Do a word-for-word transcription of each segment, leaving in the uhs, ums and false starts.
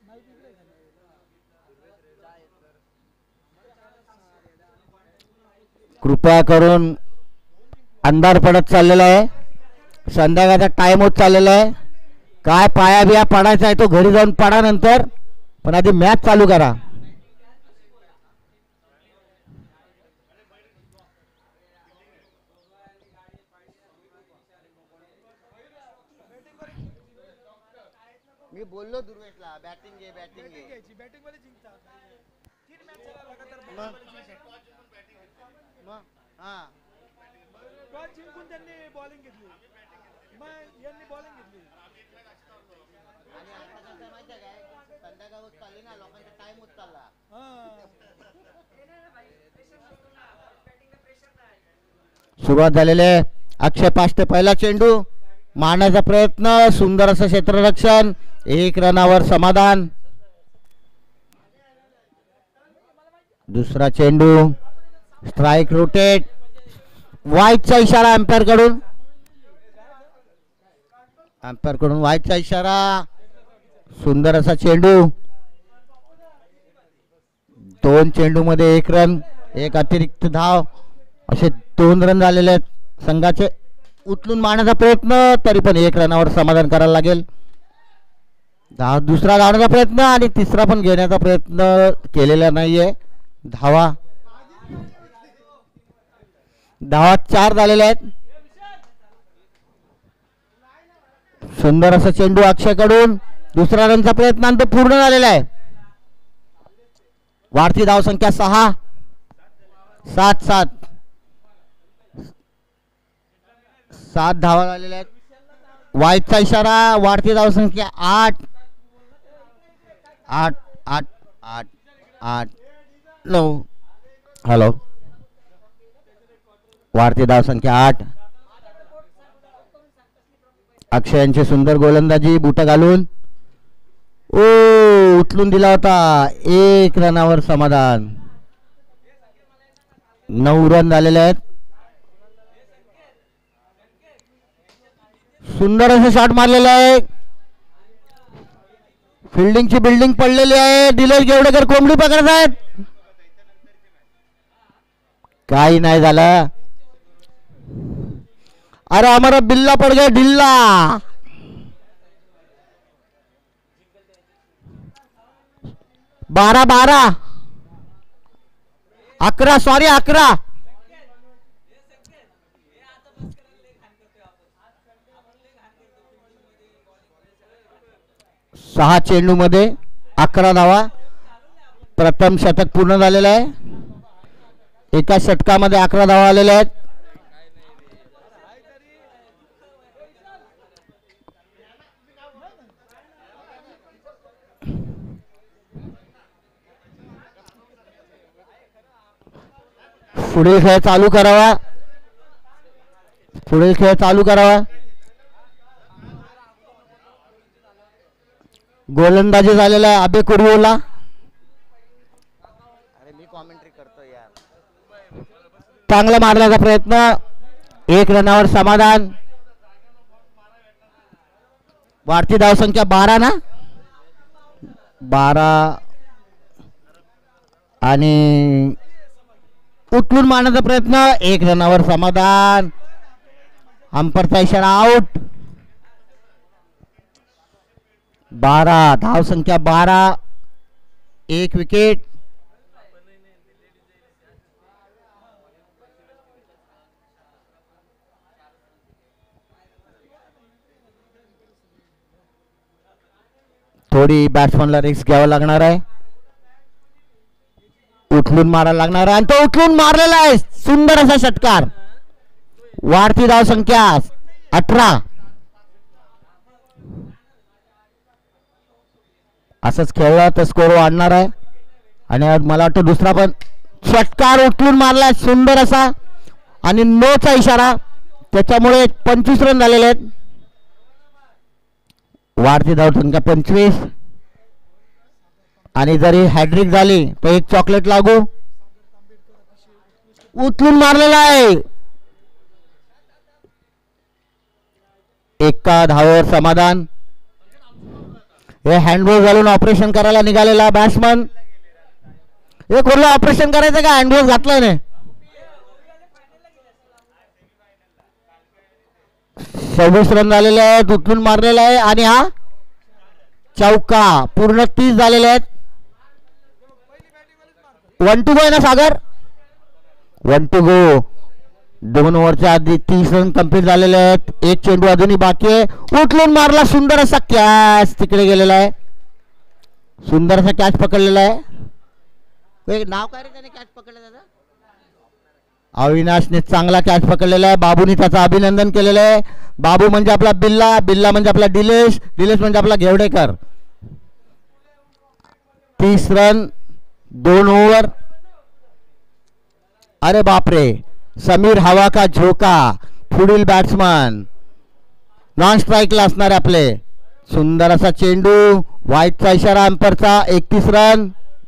कृपया करून अंधार पडत चाललेला आहे, संध्याकाळचा टाइम होत चाललेला आहे. काय पाया बिया पडायचा आहे तो घरी जाऊन पडा नंतर, पण आधी मॅच चालू करा. मी बोललो दुर्वेशला बॅटिंग घे बॅटिंग घे बॅटिंग मध्ये जिंकता तीन मॅच मग मग हा टॉस जिंकून त्यांनी बॉलिंग घेतली, मग यांनी बॉलिंग घेतली. आणि आता कसं माहिती आहे काय, संध्याकाळ होत चालली ना, लोकांचा टाइम होत चालला. सुरुवात झालेली आहे. अक्षय पाष्टे पहिला चेंडू मारण्याचा प्रयत्न, सुंदर असं क्षेत्ररक्षण, एक रनावर समाधान. दुसरा चेंडू स्ट्राइक रोटेट, वाईटचा इशारा अंपायर कडून, अंपायर कडून वाईटचा इशारा. सुंदर असा चेंडू, दोन चेंडू मध्ये एक रन, एक अतिरिक्त धाव, असे दोन रन झालेले आहेत संघाचे. उचलून मारण्याचा प्रयत्न, तरी पण एक रनावर समाधान करायला लागेल. धाव दुसरा धावण्याचा प्रयत्न आणि तिसरा पण घेण्याचा प्रयत्न केलेला नाहीये. धावा धावा चार झालेले आहेत. सुंदर असा चेंडू अक्षय कडून, दुसरा रनचा प्रयत्न आणि तो पूर्ण झालेला आहे. वाढती धाव संख्या सहा, सात सात सात धावा झालेल्या आहेत. वाईटचा इशारा, वाढती धाव संख्या आठ आठ आठ आठ आठ नऊ. हॅलो, वाढती धाव संख्या आठ. अक्षय यांची सुंदर गोलंदाजी, बुट घालून ओ उचलून दिला होता, एक रनावर समाधान. नऊ रन झालेले आहेत. सुंदर असं शॉट मारलेलं आहे, फिल्डिंगची बिल्डिंग पडलेली आहे. दिलेश गेवडेकर कोंबडी पकडत आहेत, काही नाही झालं. अरे हमारा बिल्ला पड़ गया ढिल्ला. बारा बारा अकरा सॉरी अकरा. सहा चेंडू मध्ये अकरा धावा. प्रथम शतक पूर्ण झालेलं आहे. एका षटकामध्ये अकरा धावा आलेल्या आहेत. पुढील खेळ चालू करावा, पुढील खेळ चालू करावा. गोलंदाजी झालेला आहे अबे कुर्वोला. अरे मी कॉमेंट्री करतो यार. चांगला मारण्याचा प्रयत्न, एक रनावर समाधान. वाढती धाव संख्या बारा ना, बारा आणि उठून मारण्याचा प्रयत्न, एक रनावर समाधान. अंपायरचा इशारा आउट. बारा धाव संख्या बारा, एक विकेट. थोडी बॅट्समनला रिस्क घ्यावं लागणार आहे, उचलून मारायला लागणार आहे आणि तो उचलून मारलेला आहे. सुंदर असा षटकार. वाढती धाव संख्या अठरा. असंच खेळला तर स्कोर वाढणार आहे. आणि मला वाटतं दुसरा पण षटकार उचलून मारलाय सुंदर असा आणि नोचा इशारा, त्याच्यामुळे पंचवीस रन झालेले आहेत. वाढती धाव संख्या पंचवीस. आणि जरी हॅट्रिक झाली तर एक चॉकलेट लागू. उचलून मारलेला आहे, एका धावावर समाधान. हे हँडबॉल घालून ऑपरेशन करायला निघालेला बॅट्समन. हे कोणलं ऑपरेशन करायचं का हँडबॉल घातलं नाही. सव्वीस रन झालेले आहेत. उचलून मारलेला आहे आणि हा चौका. पूर्ण तीस झालेले आहेत. वन टू गो आहे ना सागर. वन टू गो. दोन ओव्हरच्या आधी तीस रन कंप्लीट झालेले आहेत. एक चेंडू अजूनही बाकी आहे. उचलून मारला. सुंदर असा कॅच तिकडे गेलेला आहे. सुंदर असा कॅच पकडलेला आहे. नाव काय रे त्याने कॅच पकडलं दादा. अविनाशने चांगला कॅच पकडलेला आहे. बाबूने त्याचं अभिनंदन केलेलं आहे. बाबू म्हणजे आपला बिल्ला, बिल्ला म्हणजे आपला दिलेश, दिलेश म्हणजे आपला घेवडेकर. तीस रन दोन ओव्हर. अरे बापरे. समीर हवा का झोका पुढील बॅट्समन. नॉन स्ट्राईकला असणारे आपले. सुंदर असा चेंडू. वाईटचा इशारा अंपरचा. एकतीस रन.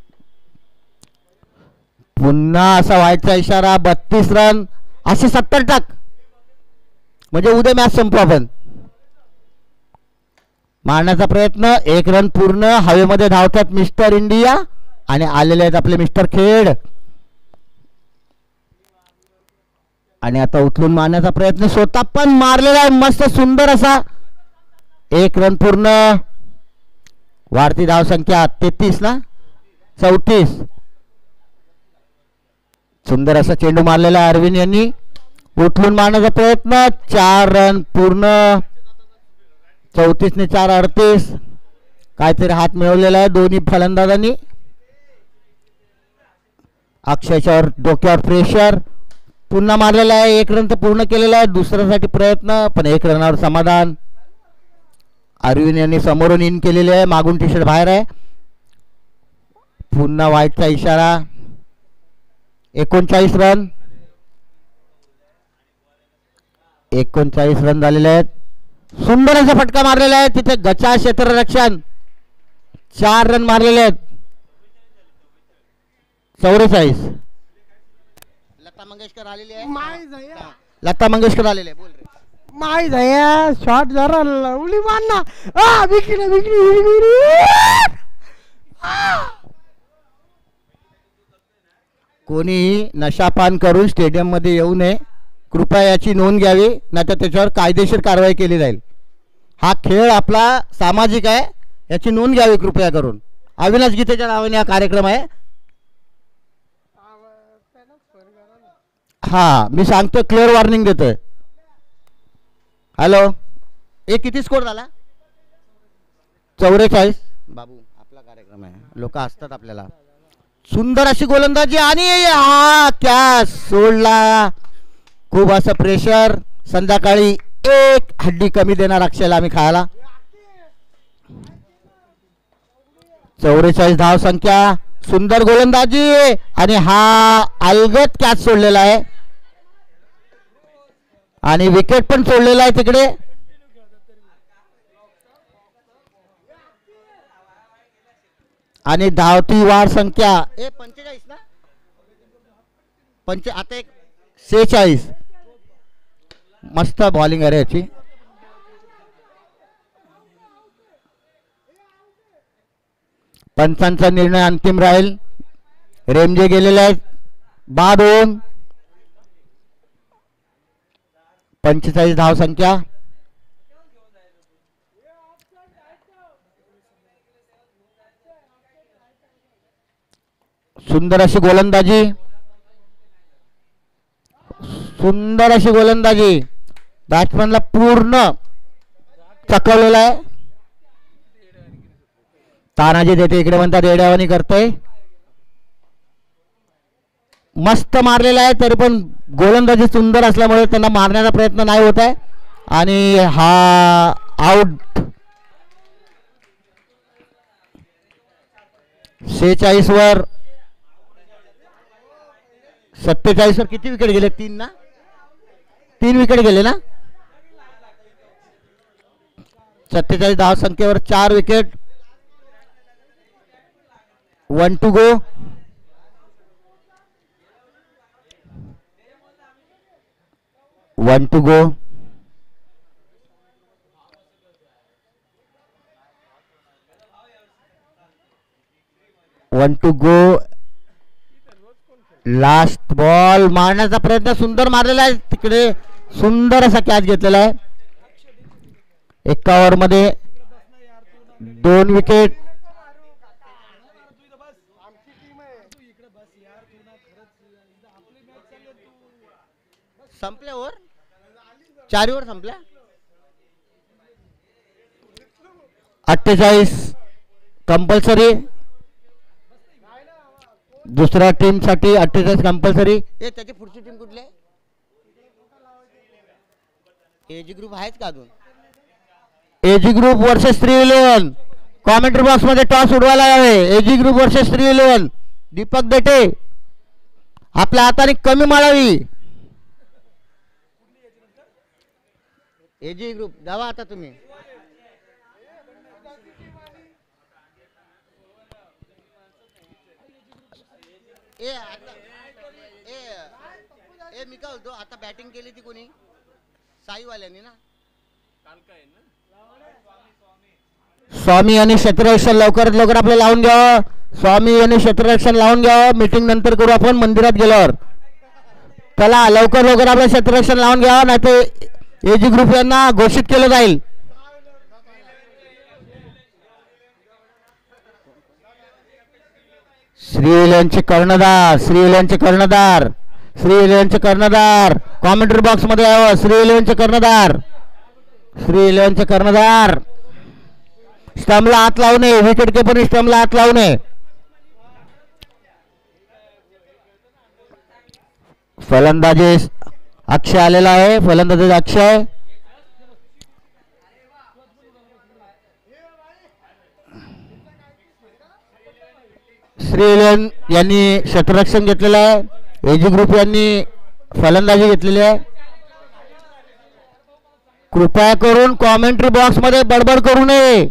पुन्हा असा व्हाईटचा इशारा. बत्तीस रन. असे सत्तर टाक म्हणजे उद्या मॅच संपू आपण. मारण्याचा प्रयत्न. एक रन पूर्ण. हवेमध्ये धावतात मिस्टर इंडिया आणि आलेले आहेत आपले मिस्टर खेड. आणि आता उचलून मारण्याचा प्रयत्न. स्वतः पण मारलेला आहे. मस्त सुंदर असा. एक रन पूर्ण. वाढती धावसंख्या तेहतीस ना चौतीस. सुंदर असा चेंडू मारलेला आहे अरविंद यांनी. उचलून मारण्याचा प्रयत्न. चार रन पूर्ण. चौतीस ने चार अडतीस. काहीतरी हात मिळवलेला आहे दोन्ही फलंदाजांनी. अक्षयच्यावर डोक्यावर प्रेशर. पुन्हा मारलेला आहे. एक रन तर पूर्ण केलेला आहे. दुसऱ्यासाठी प्रयत्न पण एक रनावर समाधान. अरविंद यांनी समोरून इन केलेले आहे. मागून टी शर्ट बाहेर आहे. पुन्हा वाईटचा इशारा. एकोणचाळीस रन. एकोणचाळीस रन झालेले आहेत. सुंदर असा फटका मारलेला आहे तिथे. गचा क्षेत्ररक्षण. चार रन मारलेले आहेत. चौवेचाळीस. लता मंगेशकर आलेली आहे. माय झया लता मंगेशकर आलेले आहे. बोल रे. माय झया शॉट जरा लवली मार ना. आ विकली विकली विकली. कोणीही नशापान करून स्टेडियम मध्ये येऊ नये. कृपया याची नोंद घ्यावी नाहीतर त्याच्यावर कायदेशीर कारवाई केली जाईल. हा खेळ आपला सामाजिक आहे. याची नोंद घ्यावी कृपया करून. अविनाश गीतेच्या नावाने हा कार्यक्रम आहे. हा मी सांगतो. क्लिअर वॉर्निंग देतोय. हॅलो. ए किती स्कोर झाला. चौवेचाळीस. बाबू आपला कार्यक्रम आहे. लोक असतात आपल्याला. सुंदर अशी गोलंदाजी आणि हा कॅच सोडला. खूप असं प्रेशर. संध्याकाळी एक हड्डी कमी देणार अक्षयला आम्ही खायला. चौवेचाळीस धाव संख्या. सुंदर गोलंदाजी आणि हा अलगद कॅच सोडलेला आहे आणि विकेट पण सोडलेला आहे तिकडे. आणि धावती वाढ संख्या. ए पंचेचाळीस ना. पंच आता एक सेहेचाळीस. मस्त बॉलिंग आहे याची. पंचांचा निर्णय अंतिम राहील. रेमजे गेलेले आहेत बाद होऊन. पंचेचाळीस धाव संख्या. सुंदर अशी गोलंदाजी. सुंदर अशी गोलंदाजी. बॅट्समॅनला पूर्ण चकवलेला आहे. तानाजी देते इकडे म्हणतात रेड्यावानी करतोय. मस्त मारलेला आहे तरी पण गोलंदाजी सुंदर असल्यामुळे त्यांना मारण्याचा प्रयत्न नाही होत आहे आणि हा आउट. सेहेचाळीस वर सत्तेचाळीस वर किती विकेट गेले. तीन ना. तीन विकेट गेले ना. सत्तेचाळीस धाव संख्येवर चार wicket. One two go. One two go. One two go. Last ball मारण्याचा प्रयत्न सुंदर मारलेला आहे तिकडे. सुंदर असा कॅच घेतलेला आहे. एका ओव्हर मध्ये दोन विकेट. संपल्या ओव्हर, चार ओव्हर संपल्या. अठ्ठेचाळीस कंपल्सरी. दुसऱ्या टीम साठी अठ्ठेचाळीस कंपल्सरी. ए त्याची पुढची टीम कुठली आहे? एजी ग्रुप आहेच का अजून? AG group versus three eleven. Commentary box मध्ये टॉस उडवायला यावे. AG group versus three eleven. Deepak बेटे आपल्या हाताने कमी मारावी. एजी ग्रुप जावा आता तुम्ही. ए आता ए ए मी काय बोलतो, आता बॅटिंग केली ती कोणी? साईवाल्यांनी ना. स्वामी आणि क्षेत्ररक्षण लवकरात लवकर आपलं लावून घ्यावं. स्वामी आणि क्षेत्ररक्षण लावून घ्यावं. मीटिंग नंतर करू आपण मंदिरात गेल्यावर. चला लवकर लवकर आपलं क्षेत्ररक्षण लावून घ्यावं, नाही तर एजी ग्रुप यांना घोषित केलं जाईल. श्रीलंचे कर्णधार श्रीलंचे कर्णधार श्रीलंचे कर्णधार कॉमेंट्री बॉक्स मध्ये यावं. श्रीलंचे कर्णधार श्रीलंचे कर्णधार. स्टंपला हात लावू नये. विकेट किपरने स्टंपला हात लावू नये. फलंदाजी अक्षय आलेला आहे. फलंदाजी अक्षय. श्रीलन यांनी क्षेत्ररक्षण घेतलेलं आहे. एजी ग्रुप यांनी फलंदाजी घेतलेली आहे. कृपया करून कॉमेंट्री बॉक्स मध्ये बडबड करू नये.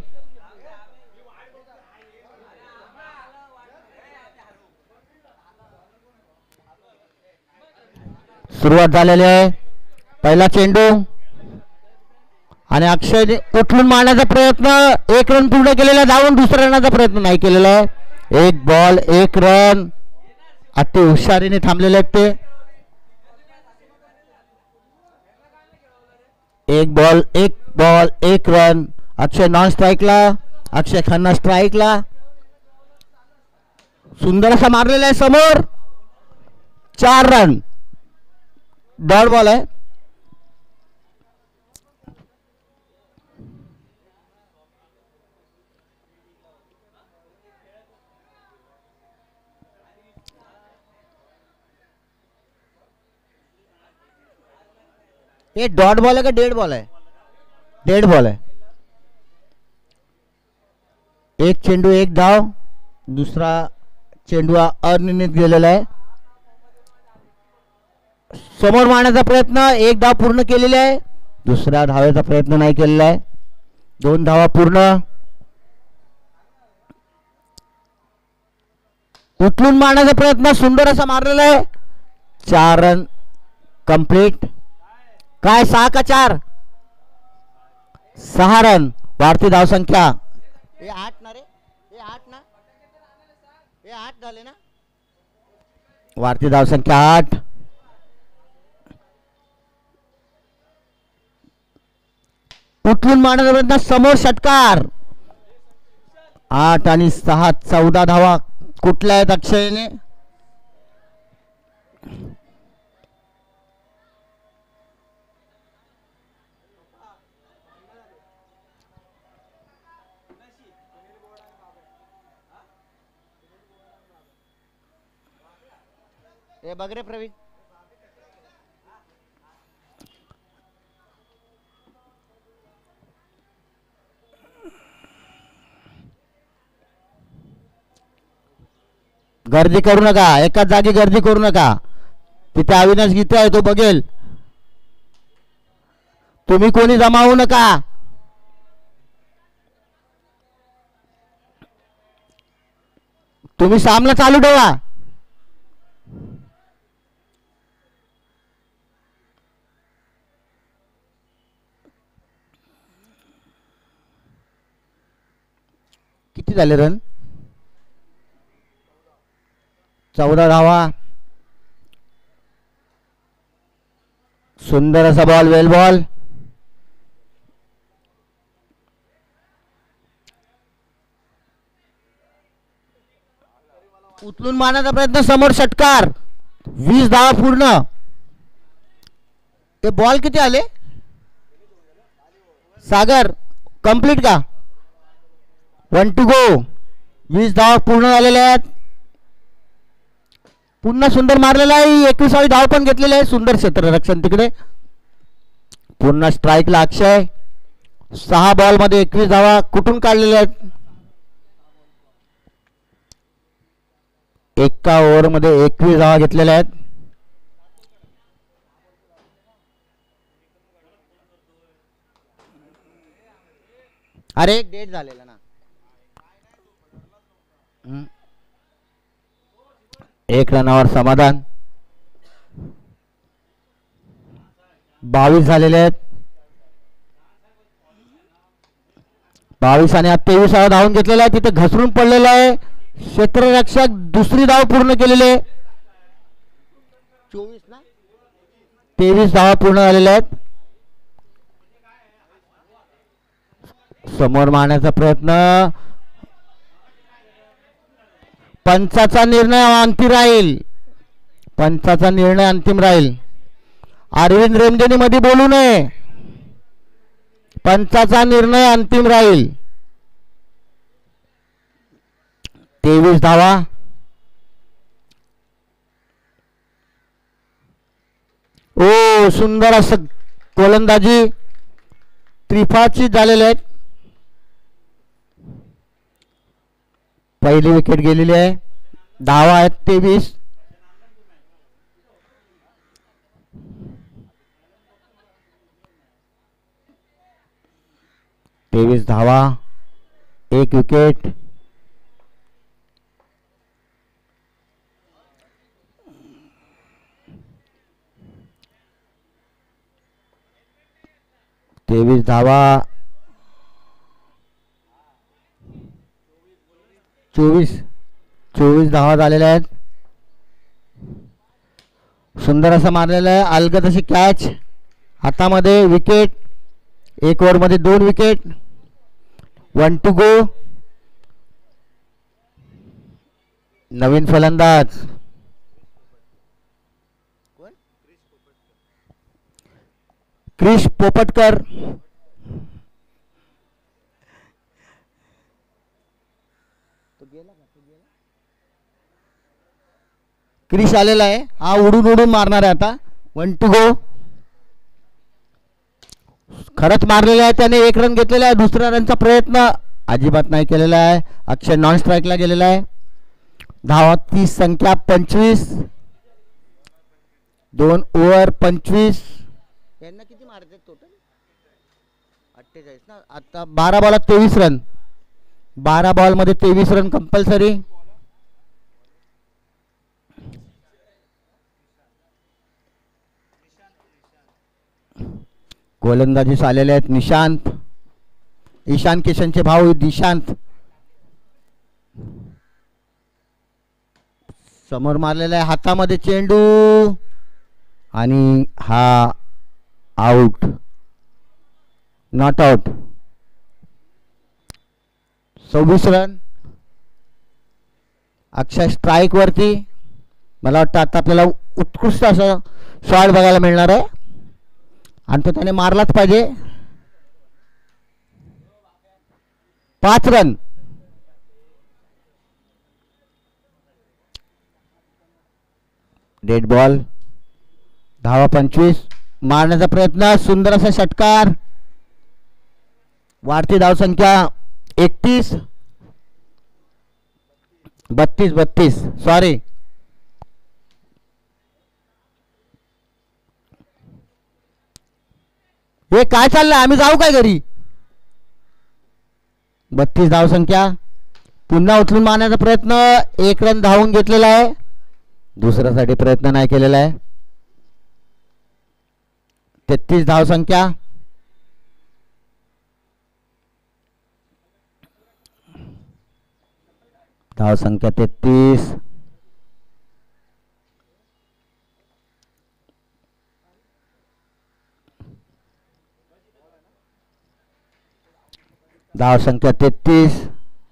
सुरुवात झालेली आहे. पहिला चेंडू आणि अक्षय उठलून मारण्याचा प्रयत्न. एक रन पूर्ण केलेला. धावून दुसऱ्या रनाचा प्रयत्न नाही केलेला आहे. एक बॉल एक रन. अति हुशारीने थांबलेले आहेत ते. एक बॉल एक बॉल एक रन. अक्षय नॉन स्ट्राईकला. अक्षय खन्ना स्ट्राईकला. सुंदर असा मारलेला आहे समोर. चार रन. डॉट बॉल आहे. ये डॉट बॉल है का डेड बॉल है? डेड बॉल आहे. एक चेंडू एक धाव. दुसरा चेंडू हा अनिर्णित गेलेला आहे. समोर मारण्याचा प्रयत्न. एक धाव पूर्ण केलेली आहे. दुसऱ्या धावेचा प्रयत्न नाही केलेला आहे. दोन धावा पूर्ण. उचलून मारण्याचा प्रयत्न सुंदर असा मारलेला आहे. चार रन कंप्लीट. काय सहा का चार? सहा रन. वाढती धावसंख्या. ये आठ ना रे, ये आठ ना, ये आठ झाले ना. वाढती धावसंख्या आठ. उठलून मारण्याचा प्रयत्न. समोर षटकार. आठ आणि सहा चौदा धावा कुठल्या आहेत अक्षयने. ये बघ रे प्रवीण. गर्दी करू नका. एकाच जागी गर्दी करू नका. तिथे अविनाश गीते आहे, तो बघेल. तुम्ही कोणी जमा होऊ नका. तुम्ही सामना चालू ठेवा. किती झाले रन? चौदा धावा. सुंदर असा बॉल, वेल बॉल. उचलून मारण्याचा प्रयत्न, समोर षटकार. वीस धावा पूर्ण. ते बॉल किती आले सागर? कंप्लीट का? One two go. वीस धावा पूर्ण झालेल्या आहेत. पुन्हा सुंदर मारलेला आहे. एकविसावी धाव पण घेतलेले आहे. सुंदर क्षेत्ररक्षण तिकडे. पुन्हा स्ट्राईकला अक्षय. सहा बॉल मध्ये एकवीस धावा कुठून काढलेल्या आहेत? एका ओव्हर मध्ये एकवीस धावा घेतलेल्या आहेत. अरे एक डेट झालेला ना. एक रनावर समाधान. बावीस झालेले आहेत. बावीस आणि तेवीसावा धावून घेतलेला आहे. तिथे घसरून पडलेला आहे क्षेत्ररक्षक. दुसरी धाव पूर्ण केलेली आहे. चोवीस ना. तेवीस धावा पूर्ण झालेल्या आहेत. समोर मारण्याचा प्रयत्न. पंचाचा निर्णय अंतिम राहील. पंचाचा निर्णय अंतिम राहील. अरविंद रेमदेनी मध्ये बोलू नये. पंचाचा निर्णय अंतिम राहील. तेवीस धावा. ओ सुंदर असं गोलंदाजी. त्रिफाची झालेले आहेत. पहिली विकेट गेलेली आहे. धावा आहेत तेवीस. तेवीस धावा, एक विकेट. तेवीस धावा, चोवीस चोवीस धावा झालेल्या आहेत. सुंदर असं मारलेलं आहे. अलगद अशी कॅच. हातामध्ये विकेट. एक ओव्हर मध्ये दोन विकेट. One two go. नवीन फलंदाज क्रिश पोपटकर. क्रिश आलेला आहे. हा उडून उडून मारणार आहे आता. One two go. खरंच मारलेला आहे त्याने. एक रन घेतलेला आहे. दुसऱ्या रनचा प्रयत्न अजिबात नाही केलेला आहे. अक्षय नॉन स्ट्राईकला गेलेला आहे. धावा तीस, संख्या पंचवीस. दोन ओव्हर पंचवीस. यांना किती मारते टोटल? अठ्ठेचाळीस ना. आता बारा बॉलात तेवीस रन. बारा बॉल मध्ये तेवीस रन कंपल्सरी. गोलंदाजीस आलेले आहेत निशांत. ईशान किशनचे भाऊ दिशांत. समोर मारलेला आहे. हातामध्ये चेंडू आणि हा आउट. Not out. सव्वीस रन. अक्षय स्ट्राईक वरती. मला वाटतं आता आपल्याला उत्कृष्ट असं शॉट बघायला मिळणार आहे आणि तो त्याने मारलाच पाहिजे. पाच रन. Dead ball. धावा पंचवीस. मारण्याचा प्रयत्न. सुंदर असा षटकार. वाढती धावसंख्या एकतीस. बत्तीस बत्तीस सॉरी. हे काय चाललंय? आम्ही जाऊ काय घरी? बत्तीस धावसंख्या. पुन्हा उचलून मारण्याचा प्रयत्न. एक रन धावून घेतलेला आहे. दुसऱ्यासाठी प्रयत्न नाही केलेला आहे. तेहतीस धावसंख्या. धावसंख्या तेहतीस. धाव संख्या तेहतीस.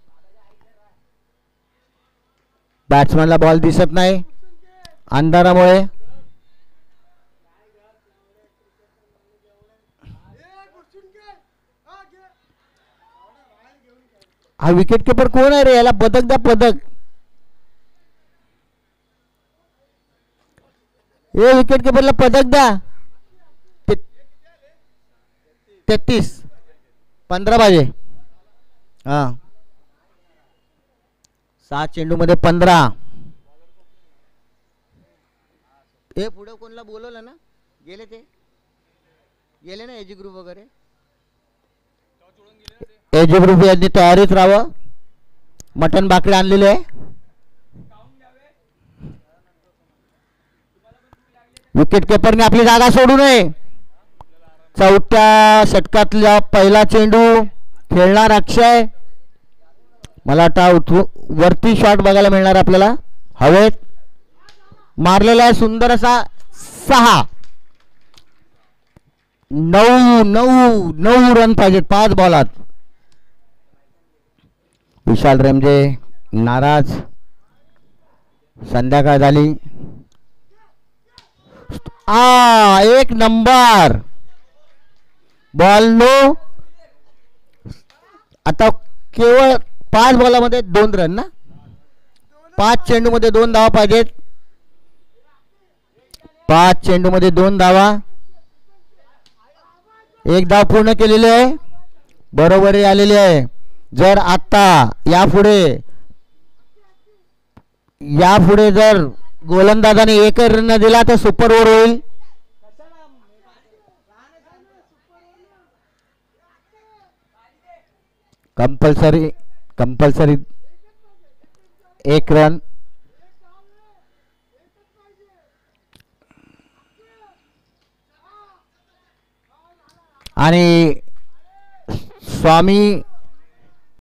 बॅट्समॅनला बॉल दिसत नाही अंधारामुळे. हा विकेट किपर कोण आहे रे? याला पदक द्या पदक. ए विकेट किपरला पदक द्या. तेहतीस पंधरा पाहिजे. हा सात चेंडू मध्ये पंधरा. हे पुढे कोणला बोलवलं ना? गेले ते गेले ना एजी ग्रुप वगैरे. एजी ग्रुप यांनी तयारीत राहावं. मटन भाकरी आणलेले आहे. विकेट किपरने आपली जागा सोडू नये. चौथ्या षटकातला पहिला चेंडू खेळणार अक्षय. मला वाटतं वरती शॉट बघायला मिळणार आपल्याला. हवेत मारलेला आहे सुंदर असा. सहा नऊ नऊ नऊ रन पाहिजेत पाच बॉलात. विशाल रेमजे नाराज. संध्याकाळ झाली. आ एक नंबर बॉल नो. आता केवळ पाच बॉलामध्ये दोन रन ना. पाच चेंडू मध्ये दोन धावा पाहिजेत. पाच चेंडू मध्ये दोन धावा. एक धाव पूर्ण केलेली आहे. बरोबरी आलेली आहे. जर आता यापुढे यापुढे जर गोलंदाजाने एक रन दिला तर सुपर ओव्हर होईल. कंपल्सरी कंपल्सरी एक रन. आणि स्वामी